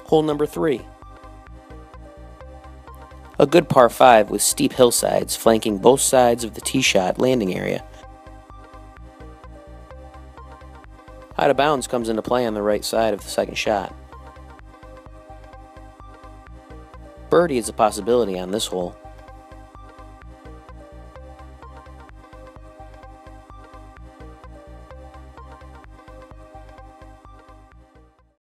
Hole number 3. A good par 5 with steep hillsides flanking both sides of the tee shot landing area. Out of bounds comes into play on the right side of the second shot. Birdie is a possibility on this hole.